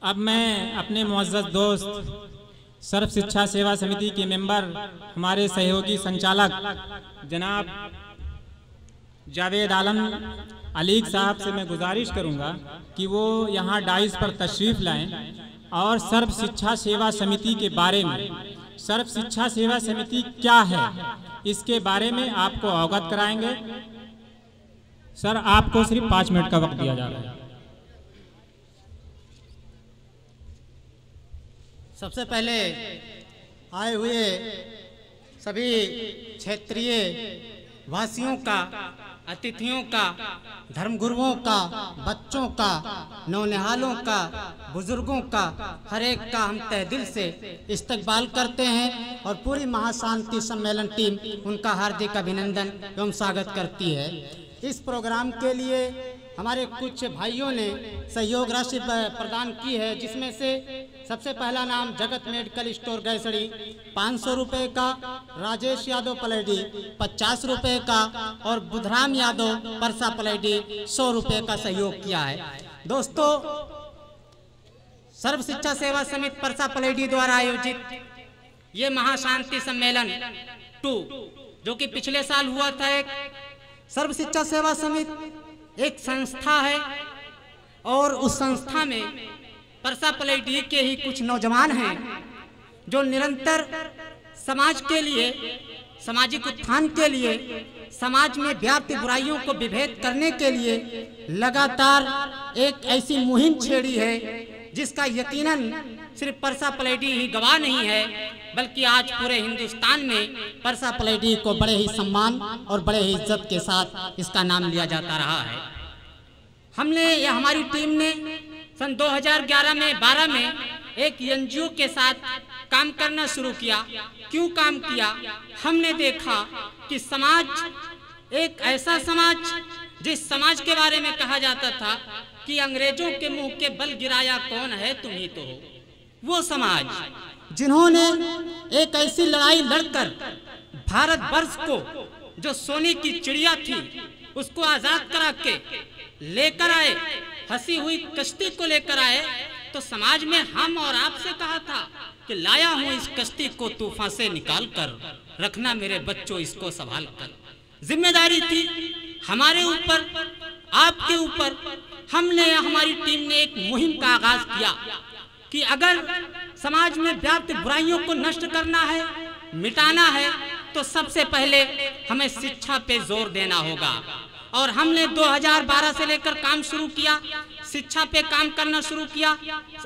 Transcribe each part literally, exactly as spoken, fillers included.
अब मैं अपने मुअज़्ज़ज़ दोस्त सर्व शिक्षा सेवा समिति के मेंबर, हमारे सहयोगी संचालक जनाब जावेद आलम अलीक साहब से मैं गुजारिश करूंगा कि वो यहाँ डाइस पर तशरीफ़ लाएं और सर्व शिक्षा सेवा समिति के बारे में, सर्व शिक्षा सेवा समिति क्या है, इसके बारे में आपको अवगत कराएंगे। सर, आपको सिर्फ पाँच मिनट का वक्त दिया जा रहा है। सबसे पहले आए हुए सभी क्षेत्रीय वासियों का, अतिथियों का, धर्मगुरुओं का, बच्चों का, नौनिहालों का, बुजुर्गों का, हर एक का हम तहे दिल से इस्तकबाल करते हैं और पूरी महाशांति सम्मेलन टीम उनका हार्दिक अभिनंदन एवं स्वागत करती है। इस प्रोग्राम के लिए हमारे कुछ भाइयों ने सहयोग राशि प्रदान की है, जिसमें से सबसे पहला नाम जगत मेडिकल स्टोर गैसड़ी पाँच सौ रुपये का, राजेश यादव पलेडी पचास रुपये का और बुधराम यादव परसा पलेडी सौ रुपये का सहयोग किया है। दोस्तों, सर्व शिक्षा सेवा समिति परसा पलेडी द्वारा आयोजित ये महाशांति सम्मेलन टू, जो कि पिछले साल हुआ था, एक सर्व शिक्षा सेवा समिति एक संस्था है और उस संस्था में परसा पलेडी के ही कुछ नौजवान हैं जो निरंतर समाज के लिए, सामाजिक उत्थान के लिए, समाज में व्याप्त बुराइयों को विभेद करने के लिए लगातार एक ऐसी मुहिम छेड़ी है जिसका यकीनन सिर्फ परसा पलेडी ही गवाह नहीं है, बल्कि आज पूरे हिंदुस्तान में परसा पलेडी को बड़े ही सम्मान और बड़े ही इज्जत के साथ इसका नाम लिया जाता रहा है। हमने या हमारी टीम ने सन दो हज़ार ग्यारह में बारह में एक एनजीओ के साथ काम करना शुरू किया। क्यों काम किया? हमने देखा कि समाज एक ऐसा समाज, जिस समाज के बारे में कहा जाता था कि अंग्रेजों के मुंह के बल गिराया कौन है, तुम ही तो हो, वो समाज जिन्होंने एक ऐसी लड़ाई लड़कर भारतवर्ष को, जो सोने की चिड़िया थी, उसको आजाद करा के लेकर आए, हंसी हुई कश्ती को लेकर आए, तो समाज में हम और आपसे कहा था कि लाया हूं इस कश्ती को तूफान से निकाल कर, रखना मेरे बच्चों इसको संभाल कर। जिम्मेदारी थी हमारे ऊपर, आपके ऊपर। हमने, हमारी टीम ने एक मुहिम का आगाज किया कि अगर समाज में व्याप्त बुराइयों को नष्ट करना है, मिटाना है, तो सबसे पहले हमें शिक्षा पे जोर देना होगा। और हमने दो हज़ार बारह से लेकर काम शुरू किया, शिक्षा पे काम करना शुरू किया।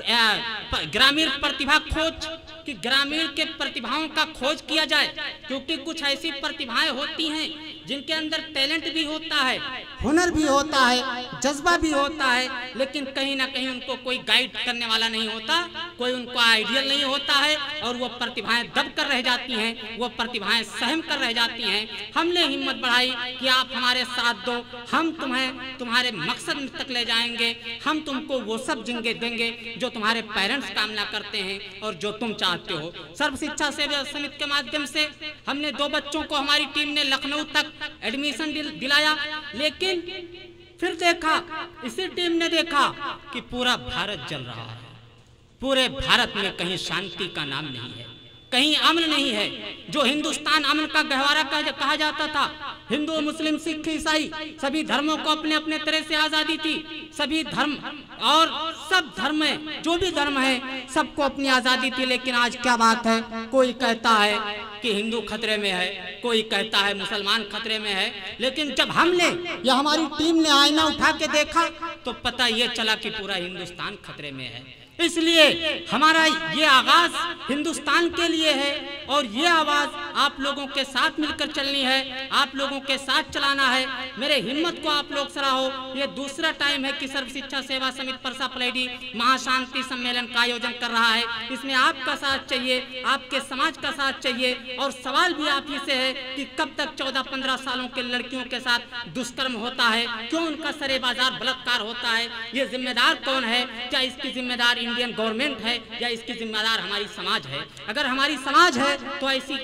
ग्रामीण प्रतिभा खोज, कि ग्रामीण के प्रतिभाओं का खोज किया जाए, क्योंकि कुछ ऐसी प्रतिभाएं होती हैं जिनके अंदर टैलेंट भी होता है, हुनर भी होता है, जज्बा भी होता है, लेकिन कहीं ना कहीं उनको कोई गाइड करने वाला नहीं होता, कोई उनको आइडियल नहीं होता है और वो प्रतिभाएं दब कर रह जाती हैं, वो प्रतिभाएं सहम कर रह जाती हैं। हमने हिम्मत बढ़ाई कि आप हमारे साथ दो, हम तुम्हें तुम्हारे मकसद तक ले जाएंगे, हम तुमको वो सब जिंदगी देंगे जो तुम्हारे पेरेंट्स कामना करते हैं और जो तुम चाहते हो। सर्व शिक्षा सेवा समिति के माध्यम से हमने दो बच्चों को, हमारी टीम ने लखनऊ तक एडमिशन दिल, दिलाया, लेकिन फिर देखा, इसी टीम ने देखा कि पूरा भारत जल रहा है, पूरे भारत में कहीं शांति का नाम नहीं है, कहीं अमन नहीं है। जो हिंदुस्तान अमन का गहवारा कहा जाता था, हिंदू, मुस्लिम, सिख, ईसाई सभी धर्मों को अपने अपने तरह से आजादी थी, सभी धर्म और सब धर्म में, जो भी धर्म है, सबको अपनी आजादी थी। लेकिन आज क्या बात है, कोई कहता है कि हिंदू खतरे में है, कोई कहता है मुसलमान खतरे में है, लेकिन जब हमने या हमारी टीम ने आईना उठा के देखा तो पता ये चला कि पूरा हिंदुस्तान खतरे में है। इसलिए हमारा ये आगाज हिंदुस्तान के लिए है और ये आवाज आप लोगों के साथ मिलकर चलनी है, आप लोगों के साथ चलाना है। मेरे हिम्मत को आप लोग सराहो। ये दूसरा टाइम है कि सर्व शिक्षा सेवा समिति परसा पलेडी महाशांति सम्मेलन का आयोजन कर रहा है। इसमें आपका साथ चाहिए, आपके समाज का साथ चाहिए। और सवाल भी आप ही से है कि कब तक चौदह पंद्रह सालों के लड़कियों के साथ दुष्कर्म होता है, क्यों उनका सरे बाजार बलात्कार होता है, ये जिम्मेदार कौन है? क्या इसकी जिम्मेदार इंडियन गवर्नमेंट है या इसकी जिम्मेदार हमारी समाज है? अगर हमारी समाज है तो ऐसी व्यवस्था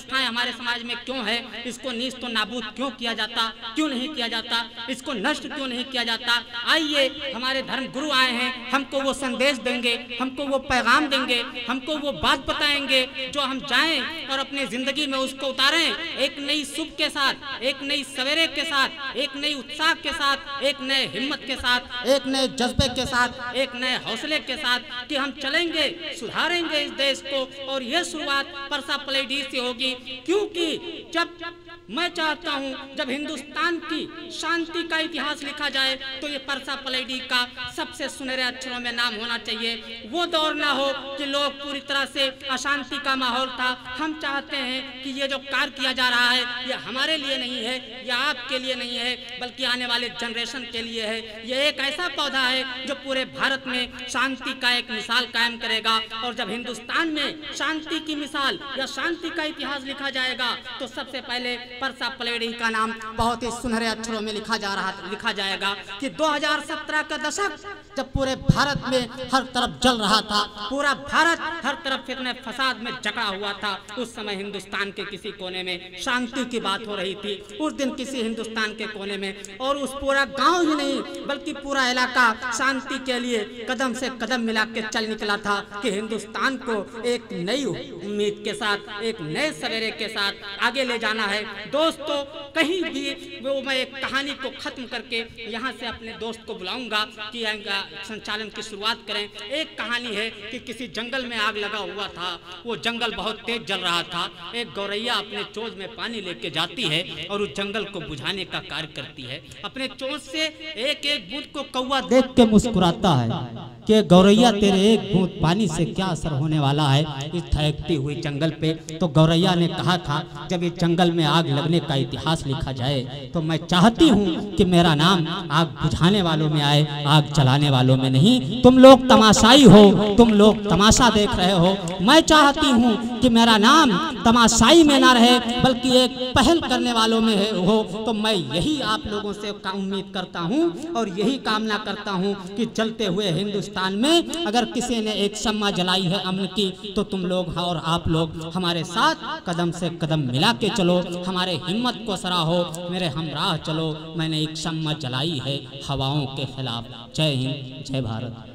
व्यवस्थाएं हमारे समाज में क्यों है, इसको नीच तो नाबूद क्यों किया जाता, क्यों नहीं किया जाता, इसको नष्ट क्यों नहीं किया जाता। आइए हमारे धर्म गुरु आए हैं, हमको वो संदेश देंगे, हमको वो पैगाम देंगे, हमको वो बात बताएंगे जो हम जाएं और अपनी जिंदगी में उसको उतारें, एक नई सुबह के साथ, एक नई सवेरे के साथ, एक नई उत्साह के साथ, एक नए हिम्मत के साथ, एक नए जज्बे के साथ, एक नए हौसले के साथ कि हम चलेंगे, सुधारेंगे इस देश को। और यह शुरुआत परसा पलेडी से होगी, क्योंकि जब मैं चाहता हूं जब हिंदुस्तान की शांति का इतिहास लिखा जाए तो ये परसा पलेडी का सबसे सुनहरे अक्षरों में नाम होना चाहिए। वो दौर ना हो कि लोग पूरी तरह से अशांति का माहौल था। हम चाहते हैं कि ये जो कार्य किया जा रहा है ये हमारे लिए नहीं है, ये आपके लिए नहीं है, बल्कि आने वाले जनरेशन के लिए है। ये एक ऐसा पौधा है जो पूरे भारत में शांति का एक मिसाल कायम करेगा। और जब हिंदुस्तान में शांति की मिसाल या शांति का इतिहास लिखा जाएगा तो सबसे पहले परसा पलेडी का नाम बहुत ही सुनहरे अक्षरों में लिखा जा रहा लिखा जाएगा कि दो हज़ार सत्रह का दशक जब पूरे भारत में हर तरफ जल रहा था, पूरा भारत हर तरफ फितने फसाद में जकड़ा हुआ था, उस समय हिंदुस्तान के किसी कोने में शांति की बात हो रही थी। उस दिन किसी हिंदुस्तान के कोने में, और उस पूरा गांव ही नहीं बल्कि पूरा इलाका शांति के लिए कदम से कदम मिला के चल निकला था कि हिंदुस्तान को एक नई उम्मीद के साथ, एक नए सवेरे के साथ आगे ले जाना है। दोस्तों, कहीं भी वो मैं एक कहानी को खत्म करके यहाँ से अपने दोस्त को बुलाऊंगा कि संचालन की शुरुआत करें। एक कहानी है कि किसी जंगल में आग लगा हुआ था, वो जंगल बहुत तेज जल रहा था। एक गौरैया अपने चोंच में पानी लेके जाती है और उस जंगल को बुझाने का कार्य करती है। अपने चोंच से एक एक बूंद को कौवा देख के मुस्कुराता है कि गौरैया तेरे एक बूंद पानी से क्या असर होने वाला है इस थैकती हुई जंगल पे। तो गौरैया ने कहा था जब इस जंगल में आग लगने का इतिहास लिखा जाए तो मैं चाहती हूँ कि मेरा नाम आग बुझाने वालों में आए, आग जलाने वालों में नहीं। तुम लोग तमाशाई हो, तुम लोग तमाशा देख रहे हो। मैं चाहती हूँ कि मेरा नाम तमाशाई में ना रहे बल्कि एक पहल करने वालों में हो। तो मैं यही आप लोगों से उम्मीद करता हूँ और यही कामना करता हूँ कि चलते हुए हिंदुस्तान में अगर किसी ने एक शम्मा जलाई है अमन की तो तुम लोग और आप लोग हमारे साथ कदम से कदम मिला के चलो, हमारे हिम्मत को सराहो, मेरे हमराह चलो। मैंने एक शम्मा जलाई है हवाओं के खिलाफ। जय हिंद, जय भारत।